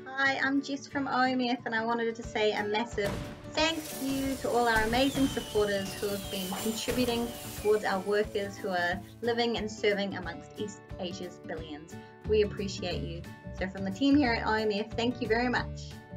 Hi, I'm Jess from OMF, and I wanted to say a massive thank you to all our amazing supporters who have been contributing towards our workers who are living and serving amongst East Asia's billions. We appreciate you. So from the team here at OMF, thank you very much.